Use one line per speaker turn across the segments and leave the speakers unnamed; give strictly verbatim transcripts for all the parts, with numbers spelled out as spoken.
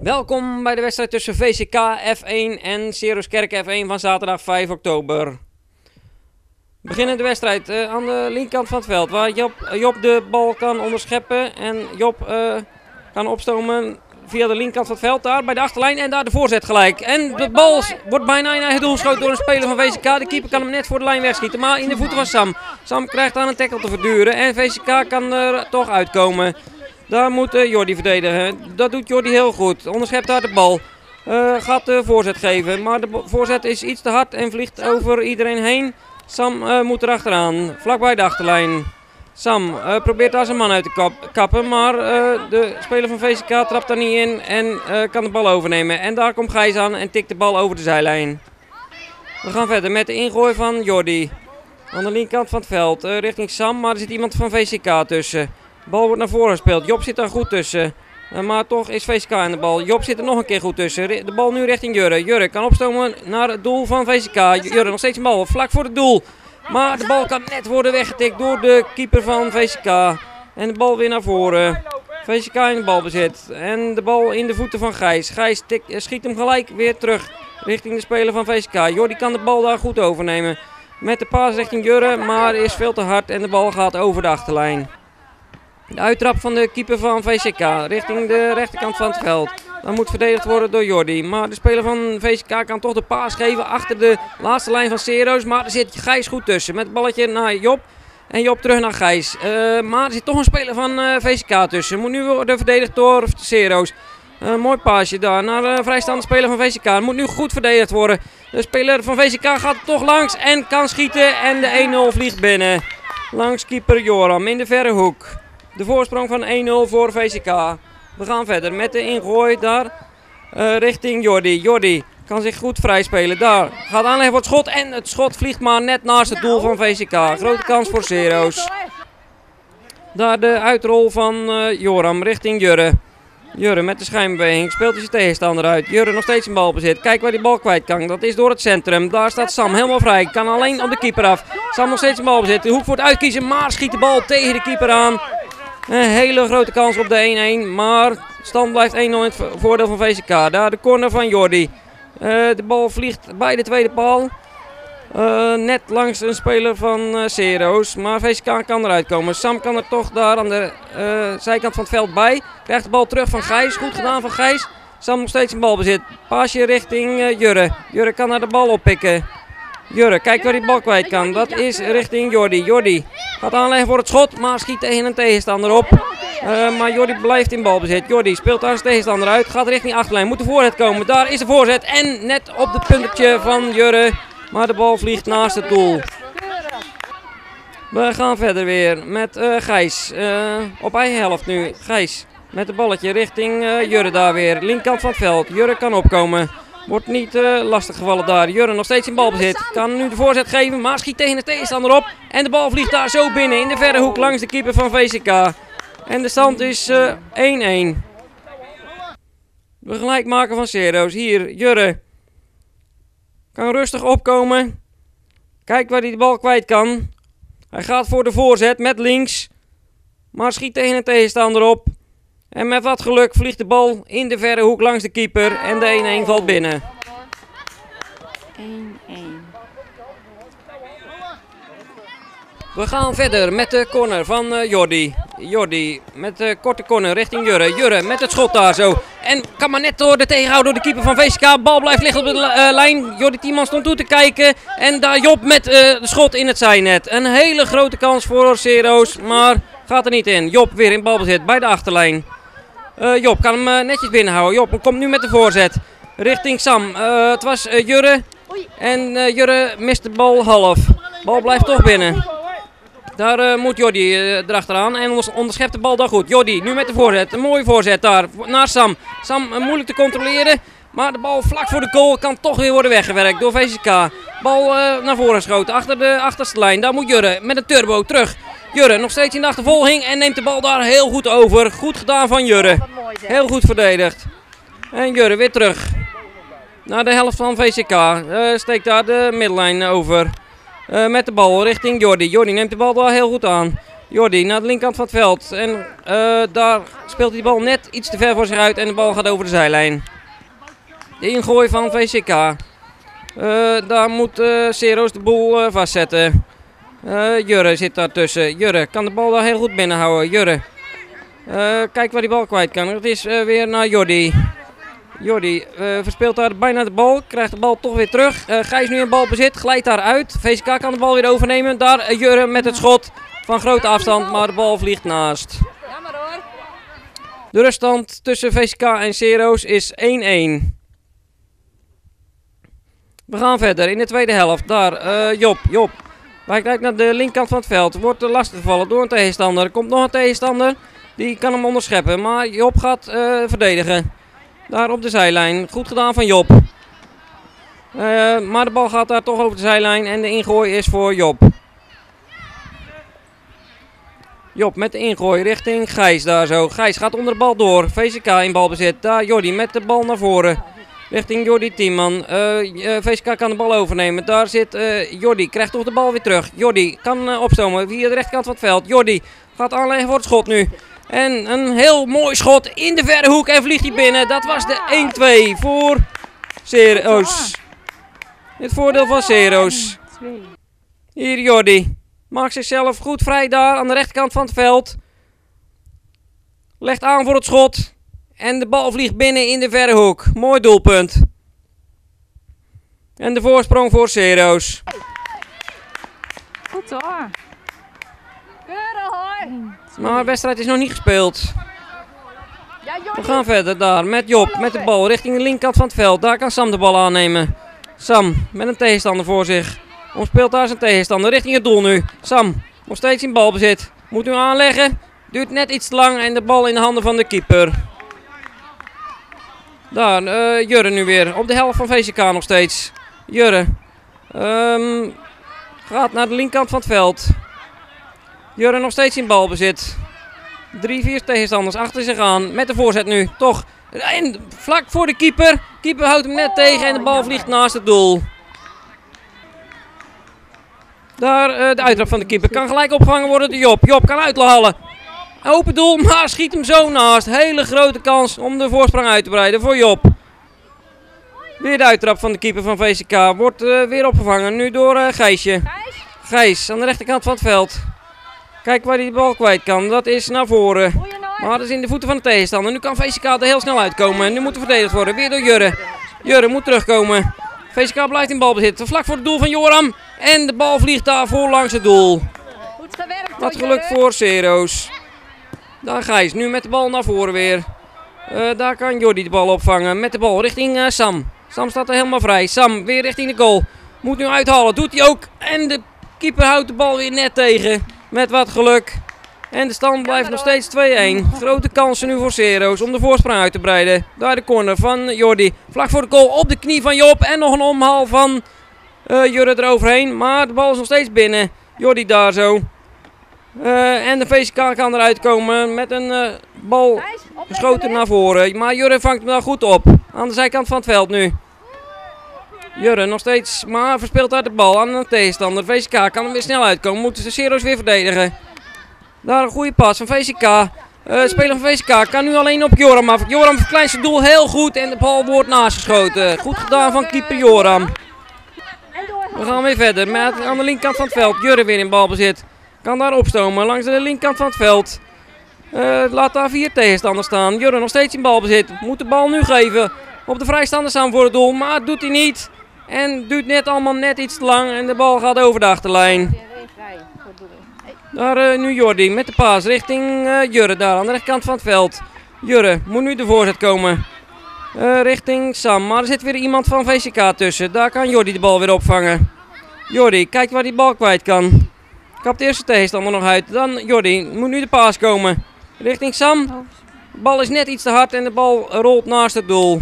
Welkom bij de wedstrijd tussen V C K F één en Ceros Kerk F één van zaterdag vijf oktober. We beginnen de wedstrijd uh, aan de linkerkant van het veld, waar Job, uh, Job de bal kan onderscheppen. En Job uh, kan opstomen via de linkerkant van het veld, daar bij de achterlijn. En daar de voorzet gelijk. En de bal wordt bijna in eigen doel geschoten door een speler van V C K. De keeper kan hem net voor de lijn wegschieten, maar in de voeten van Sam. Sam krijgt aan een tackle te verduren en V C K kan er toch uitkomen. Daar moet uh, Jordi verdedigen. Dat doet Jordi heel goed. Onderschept daar de bal. Uh, gaat de voorzet geven. Maar de voorzet is iets te hard en vliegt over iedereen heen. Sam uh, moet er achteraan. Vlakbij de achterlijn. Sam uh, probeert daar zijn man uit te kap kappen. Maar uh, de speler van V C K trapt daar niet in. En uh, kan de bal overnemen. En daar komt Gijs aan en tikt de bal over de zijlijn. We gaan verder met de ingooi van Jordi. Aan de linkerkant van het veld. Uh, richting Sam. Maar er zit iemand van V C K tussen. De bal wordt naar voren gespeeld. Job zit daar goed tussen. Uh, maar toch is V C K in de bal. Job zit er nog een keer goed tussen. De bal nu richting Jurre. Jurre kan opstomen naar het doel van V C K. Jurre nog steeds een bal. Vlak voor het doel. Maar de bal kan net worden weggetikt door de keeper van V C K. En de bal weer naar voren. V C K in de balbezit. En de bal in de voeten van Gijs. Gijs tik, schiet hem gelijk weer terug richting de speler van V C K. Jordi kan de bal daar goed overnemen. Met de paas richting Jurre. Maar is veel te hard en de bal gaat over de achterlijn. De uittrap van de keeper van V C K richting de rechterkant van het veld. Dat moet verdedigd worden door Jordi. Maar de speler van V C K kan toch de paas geven achter de laatste lijn van Ceros. Maar er zit Gijs goed tussen. Met het balletje naar Job. En Job terug naar Gijs. Uh, maar er zit toch een speler van uh, V C K tussen. Moet nu worden verdedigd door Ceros. Een uh, mooi paasje daar naar de vrijstaande speler van V C K. Moet nu goed verdedigd worden. De speler van V C K gaat er toch langs en kan schieten. En de een nul vliegt binnen. Langs keeper Joram in de verre hoek. De voorsprong van een nul voor V C K. We gaan verder met de ingooi daar uh, richting Jordi. Jordi kan zich goed vrijspelen. Daar gaat aanleggen voor het schot. En het schot vliegt maar net naast het doel van V C K. Grote kans voor Ceros. Daar de uitrol van uh, Joram richting Jurre. Jurre met de schijnbeweging. Speelt hij zijn tegenstander uit. Jurre nog steeds in balbezit. Kijk waar die bal kwijt kan. Dat is door het centrum. Daar staat Sam helemaal vrij. Kan alleen op de keeper af. Sam nog steeds in balbezit. De hoek voor het uitkiezen. Maar schiet de bal tegen de keeper aan. Een hele grote kans op de een een, maar stand blijft een nul in het voordeel van V C K. Daar de corner van Jordi. Uh, de bal vliegt bij de tweede paal. Uh, net langs een speler van uh, Ceros, maar V C K kan eruit komen. Sam kan er toch daar aan de uh, zijkant van het veld bij. Krijgt de bal terug van Gijs, goed gedaan van Gijs. Sam nog steeds in balbezit. Paasje richting uh, Jurre. Jurre kan naar de bal oppikken. Jurre, kijk waar die bal kwijt kan. Dat is richting Jordi. Jordi gaat aanleggen voor het schot, maar schiet tegen een tegenstander op. Uh, maar Jordi blijft in balbezit. Jordi speelt daar zijn tegenstander uit. Gaat richting achterlijn. Moet de voorzet komen. Daar is de voorzet. En net op het puntje van Jurre. Maar de bal vliegt naast het doel. We gaan verder weer met uh, Gijs. Uh, op eigen helft nu. Gijs met het balletje richting uh, Jurre daar weer. Linkerkant van het veld. Jurre kan opkomen. Wordt niet uh, lastig gevallen daar. Jurre nog steeds in balbezit. Kan nu de voorzet geven, maar schiet tegen de tegenstander op. En de bal vliegt daar zo binnen in de verre hoek langs de keeper van V C K. En de stand is uh, een een. We gelijk maken van Ceros. Hier, Jurre. Kan rustig opkomen. Kijk waar hij de bal kwijt kan. Hij gaat voor de voorzet met links. Maar schiet tegen een tegenstander op. En met wat geluk vliegt de bal in de verre hoek langs de keeper. En de een een valt binnen.
een een.
We gaan verder met de corner van uh, Jordi. Jordi met de korte corner richting Jurre. Jurre met het schot daar zo. En kan maar net door de tegenhouden door de keeper van V C K. Bal blijft liggen op de uh, lijn. Jordi Tiemann stond toe te kijken. En daar Job met uh, de schot in het zijnet. Een hele grote kans voor Ceros. Maar gaat er niet in. Job weer in balbezit bij de achterlijn. Uh, Job kan hem uh, netjes binnenhouden. Job komt nu met de voorzet. Richting Sam. Uh, het was uh, Jurre. En uh, Jurre mist de bal half. Bal blijft toch binnen. Daar uh, moet Jordi uh, erachteraan en onderschept de bal dan goed. Jordi nu met de voorzet. Een mooie voorzet daar naar Sam. Sam uh, moeilijk te controleren. Maar de bal vlak voor de goal kan toch weer worden weggewerkt door V C K. Bal uh, naar voren geschoten achter de achterste lijn. Daar moet Jurre met een turbo terug. Jurre nog steeds in de achtervolging en neemt de bal daar heel goed over. Goed gedaan van Jurre. Heel goed verdedigd. En Jurre weer terug. Naar de helft van V C K. Uh, steekt daar de middellijn over. Uh, met de bal richting Jordi. Jordi neemt de bal daar heel goed aan. Jordi naar de linkerkant van het veld. En uh, daar speelt hij de bal net iets te ver voor zich uit en de bal gaat over de zijlijn. De ingooi van V C K. Uh, daar moet uh, Sero's de boel uh, vastzetten. Uh, Jurre zit daartussen. Jurre kan de bal daar heel goed binnenhouden. Jurre. Uh, kijk waar die bal kwijt kan. Het is uh, weer naar Jordi. Jordi uh, verspeelt daar bijna de bal. Krijgt de bal toch weer terug. Uh, Gijs nu een balbezit. Glijdt daaruit. V C K kan de bal weer overnemen. Daar uh, Jurre met het schot van grote afstand. Maar de bal vliegt naast. De ruststand tussen V C K en Sero's is één-één. We gaan verder in de tweede helft. Daar uh, Job. Job. Hij kijkt naar de linkerkant van het veld. Wordt er lastig gevallen door een tegenstander. Er komt nog een tegenstander. Die kan hem onderscheppen. Maar Job gaat uh, verdedigen. Daar op de zijlijn. Goed gedaan van Job. Uh, maar de bal gaat daar toch over de zijlijn. En de ingooi is voor Job. Job met de ingooi richting Gijs daar zo. Gijs gaat onder de bal door. V C K in balbezit. Daar Jordi met de bal naar voren. Richting Jordi Tiemann. Uh, uh, V C K kan de bal overnemen. Daar zit uh, Jordi. Krijgt toch de bal weer terug. Jordi kan uh, opstomen via de rechterkant van het veld. Jordi gaat aanleggen voor het schot nu. En een heel mooi schot in de verre hoek. En vliegt hij binnen. Dat was de één-twee voor Sero's. Het voordeel van Sero's. Hier Jordi. Maakt zichzelf goed vrij daar aan de rechterkant van het veld. Legt aan voor het schot. En de bal vliegt binnen in de verre hoek. Mooi doelpunt. En de voorsprong voor Sero's.
Goed hoor. Keurig hoor.
Maar de wedstrijd is nog niet gespeeld. We gaan verder daar met Job. Met de bal richting de linkerkant van het veld. Daar kan Sam de bal aannemen. Sam met een tegenstander voor zich. Omspeelt daar zijn tegenstander richting het doel nu. Sam nog steeds in balbezit. Moet nu aanleggen. Duurt net iets te lang en de bal in de handen van de keeper. Daar, uh, Jurre nu weer. Op de helft van V C K nog steeds. Jurre. Um, gaat naar de linkerkant van het veld. Jurre nog steeds in balbezit. Drie, vier tegenstanders achter zich aan. Met de voorzet nu. Toch. En vlak voor de keeper. Keeper houdt hem net tegen en de bal vliegt naast het doel. Daar uh, de uittrap van de keeper. Kan gelijk opgevangen worden door Job. Job kan uithalen. Open doel, maar schiet hem zo naast. Hele grote kans om de voorsprong uit te breiden voor Job. Weer de uittrap van de keeper van V C K. Wordt uh, weer opgevangen. Nu door uh, Gijsje. Gijs aan de rechterkant van het veld. Kijk waar hij de bal kwijt kan. Dat is naar voren. Maar dat is in de voeten van de tegenstander. Nu kan V C K er heel snel uitkomen. Nu moet er verdedigd worden. Weer door Jurre. Jurre moet terugkomen. V C K blijft in balbezit. Vlak voor het doel van Joram. En de bal vliegt daar voor langs het doel. Wat geluk voor Sero's. Daar Gijs, nu met de bal naar voren weer. Uh, daar kan Jordi de bal opvangen. Met de bal richting uh, Sam. Sam staat er helemaal vrij. Sam weer richting de goal. Moet nu uithalen. Doet hij ook. En de keeper houdt de bal weer net tegen. Met wat geluk. En de stand blijft nog steeds twee-één. Grote kansen nu voor Sero's om de voorsprong uit te breiden. Daar de corner van Jordi. Vlak voor de goal op de knie van Job. En nog een omhaal van uh, Jurre eroverheen. Maar de bal is nog steeds binnen. Jordi daar zo. Uh, en de V C K kan eruit komen met een uh, bal geschoten naar voren. Maar Jurre vangt hem daar goed op. Aan de zijkant van het veld nu. Jurre nog steeds, maar verspeelt uit de bal aan een tegenstander. V C K kan hem weer snel uitkomen. Moeten de Sero's weer verdedigen. Daar een goede pas van V C K. Uh, speler van V C K kan nu alleen op Joram af. Joram verkleint zijn doel heel goed en de bal wordt naastgeschoten. Goed gedaan van keeper Joram. We gaan weer verder met aan de linkerkant van het veld. Jurre weer in balbezit. Kan daar opstomen langs de linkerkant van het veld. Uh, laat daar vier tegenstanders staan. Jurre nog steeds in balbezit. Moet de bal nu geven. Op de vrijstander staan voor het doel. Maar doet hij niet. En duurt net allemaal net iets te lang. En de bal gaat over de achterlijn. Daar uh, nu Jordi met de paas richting uh, Jurre daar aan de rechterkant van het veld. Jurre moet nu de voorzet komen. Uh, richting Sam. Maar er zit weer iemand van V C K tussen. Daar kan Jordi de bal weer opvangen. Jordi, kijk waar die bal kwijt kan. Kapt de eerste tegenstander nog uit. Dan Jordi. Moet nu de paas komen. Richting Sam. De bal is net iets te hard en de bal rolt naast het doel.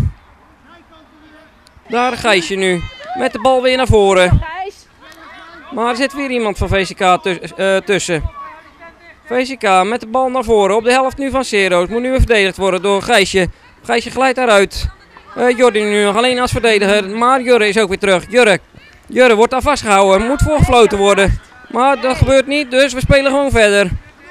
Daar Gijsje nu. Met de bal weer naar voren. Maar er zit weer iemand van V C K tuss uh, tussen. V C K met de bal naar voren. Op de helft nu van Sero's. Moet nu weer verdedigd worden door Gijsje. Gijsje glijdt daaruit. Uh, Jordi nu nog alleen als verdediger. Maar Jurre is ook weer terug. Jurre. Jurre wordt daar vastgehouden. Moet voorgefloten worden. Maar dat gebeurt niet, dus we spelen gewoon verder.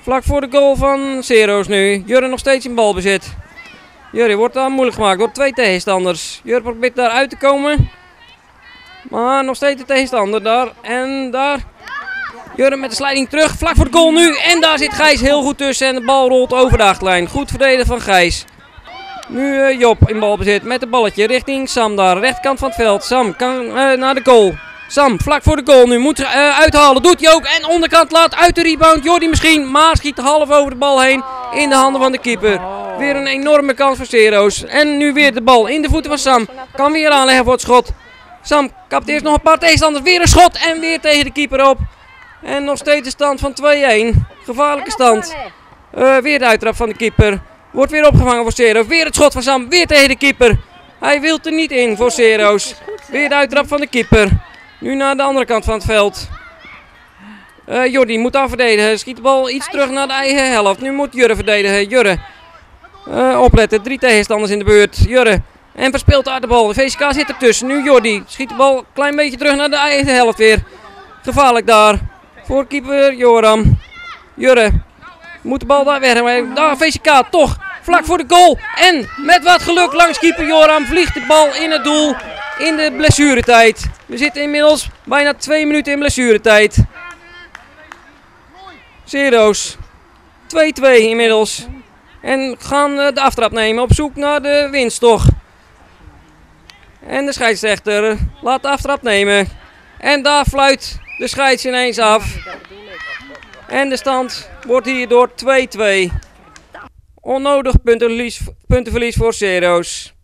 Vlak voor de goal van Zero's nu. Jurre nog steeds in balbezit. Jurre wordt daar moeilijk gemaakt door twee tegenstanders. Jurre probeert daar uit te komen. Maar nog steeds de tegenstander daar. En daar. Jurre met de slijding terug. Vlak voor de goal nu. En daar zit Gijs heel goed tussen. En de bal rolt over de achterlijn. Goed verdedigen van Gijs. Nu uh, Job in balbezit met het balletje richting Sam daar. Rechterkant van het veld. Sam kan uh, naar de goal. Sam vlak voor de goal nu. Moet uh, uithalen. Doet hij ook. En onderkant laat uit de rebound. Jordi misschien. Maar schiet half over de bal heen. In de handen van de keeper. Weer een enorme kans voor Zero's. En nu weer de bal in de voeten van Sam. Kan weer aanleggen voor het schot. Sam kapt eerst nog een paar tegenstanders. Weer een schot. En weer tegen de keeper op. En nog steeds de stand van twee-een. Gevaarlijke stand. Uh, weer de uittrap van de keeper. Wordt weer opgevangen voor Zero's. Weer het schot van Sam. Weer tegen de keeper. Hij wil er niet in voor Zero's. Weer de uittrap van de keeper. Nu naar de andere kant van het veld. Uh, Jordi moet daar verdedigen. Schiet de bal iets terug naar de eigen helft. Nu moet Jurre verdedigen. Jurre. Uh, opletten. Drie tegenstanders in de beurt. Jurre. En verspeelt daar de bal. De V C K zit ertussen. Nu Jordi. Schiet de bal een klein beetje terug naar de eigen helft weer. Gevaarlijk daar. Voor keeper Joram. Jurre. Moet de bal daar weg. Maar daar V C K toch. Vlak voor de goal. En met wat geluk langs keeper Joram vliegt de bal in het doel. In de blessuretijd. We zitten inmiddels bijna twee minuten in blessuretijd. Zero's. twee-twee inmiddels. En gaan de aftrap nemen op zoek naar de winst toch. En de scheidsrechter laat de aftrap nemen. En daar fluit de scheids ineens af. En de stand wordt hierdoor twee-twee. Onnodig puntenverlies, puntenverlies voor Zero's.